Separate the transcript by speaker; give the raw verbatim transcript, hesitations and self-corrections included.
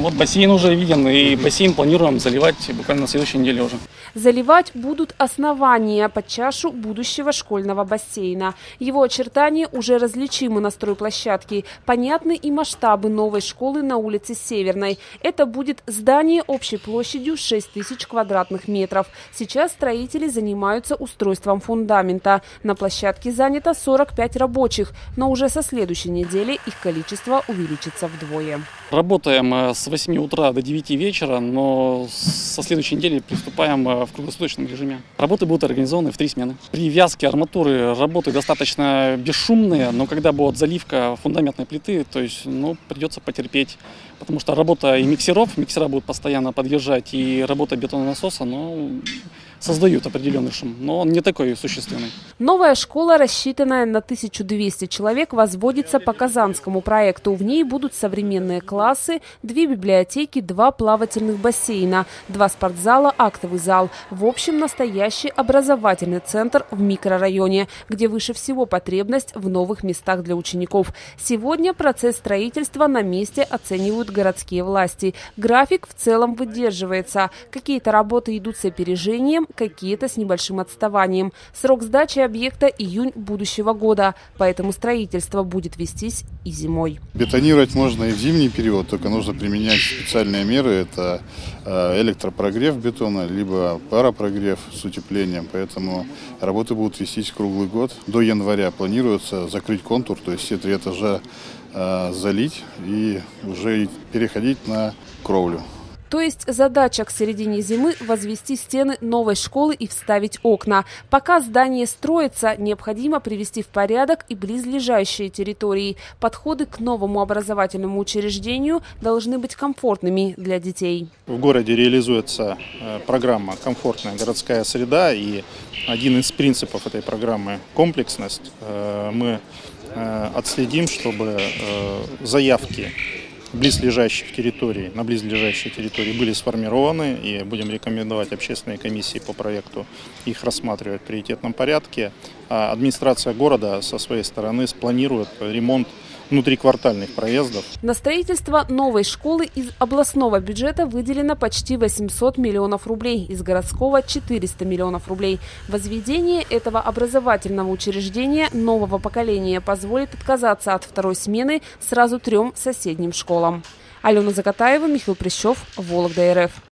Speaker 1: Вот бассейн уже виден, и бассейн планируем заливать буквально на следующей неделе уже.
Speaker 2: Заливать будут основания под чашу будущего школьного бассейна. Его очертания уже различимы на стройплощадке. Понятны и масштабы новой школы на улице Северной. Это будет здание общей площадью шесть тысяч квадратных метров. Сейчас строители занимаются устройством фундамента. На площадке занято сорок пять рабочих, но уже со следующей недели их количество увеличится вдвое.
Speaker 1: Работаем с восьми утра до девяти вечера, но со следующей недели приступаем в круглосуточном режиме. Работы будут организованы в три смены. При вязке арматуры работы достаточно бесшумные, но когда будет заливка фундаментной плиты, то есть ну, придется потерпеть, потому что работа и миксеров, миксера будут постоянно подъезжать, и работа бетононасоса, но создают определенный шум, но он не такой существенный.
Speaker 2: Новая школа, рассчитанная на тысячу двести человек, возводится по казанскому проекту. В ней будут современные классы, две библиотеки, два плавательных бассейна, два спортзала, актовый зал. В общем, настоящий образовательный центр в микрорайоне, где выше всего потребность в новых местах для учеников. Сегодня процесс строительства на месте оценивают городские власти. График в целом выдерживается. Какие-то работы идут с опережением, какие-то с небольшим отставанием. Срок сдачи объекта – июнь будущего года, поэтому строительство будет вестись и зимой.
Speaker 3: Бетонировать можно и в зимний период, только нужно применять специальные меры. Это электропрогрев бетона, либо паропрогрев с утеплением. Поэтому работы будут вестись круглый год. До января планируется закрыть контур, то есть все три этажа залить и уже переходить на кровлю.
Speaker 2: То есть задача к середине зимы – возвести стены новой школы и вставить окна. Пока здание строится, необходимо привести в порядок и близлежащие территории. Подходы к новому образовательному учреждению должны быть комфортными для детей.
Speaker 4: В городе реализуется программа «Комфортная городская среда», и один из принципов этой программы – комплексность. Мы отследим, чтобы заявки близлежащих территорий, на близлежащие территории были сформированы, и будем рекомендовать общественной комиссии по проекту их рассматривать в приоритетном порядке. А администрация города со своей стороны спланирует ремонт внутриквартальных проездов.
Speaker 2: На строительство новой школы из областного бюджета выделено почти восемьсот миллионов рублей, из городского – четыреста миллионов рублей. Возведение этого образовательного учреждения нового поколения позволит отказаться от второй смены сразу трем соседним школам. Алена Закатаева, Михаил Прищев, Вологда эр эф.